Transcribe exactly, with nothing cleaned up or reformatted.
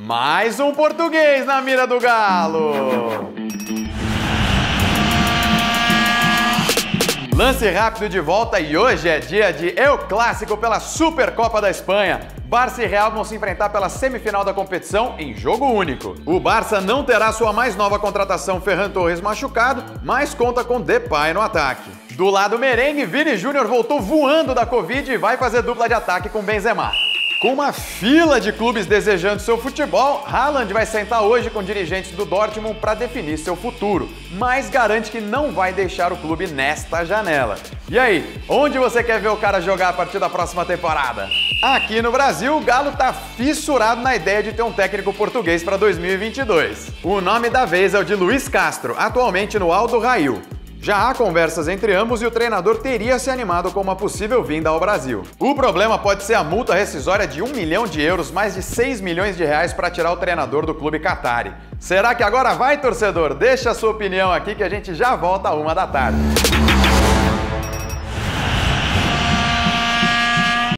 mais um português na mira do Galo. Lance rápido de volta e hoje é dia de El Clássico pela Supercopa da Espanha. Barça e Real vão se enfrentar pela semifinal da competição em jogo único. O Barça não terá sua mais nova contratação Ferran Torres machucado, mas conta com Depay no ataque. Do lado merengue, Vini Júnior voltou voando da Covid e vai fazer dupla de ataque com Benzema. Com uma fila de clubes desejando seu futebol, Haaland vai sentar hoje com dirigentes do Dortmund para definir seu futuro, mas garante que não vai deixar o clube nesta janela. E aí, onde você quer ver o cara jogar a partir da próxima temporada? Aqui no Brasil, o Galo tá fissurado na ideia de ter um técnico português para dois mil e vinte e dois. O nome da vez é o de Luiz Castro, atualmente no Aldo Rail. Já há conversas entre ambos e o treinador teria se animado com uma possível vinda ao Brasil. O problema pode ser a multa rescisória de um milhão de euros, mais de seis milhões de reais para tirar o treinador do clube Qatari. Será que agora vai, torcedor? Deixa a sua opinião aqui que a gente já volta a uma da tarde.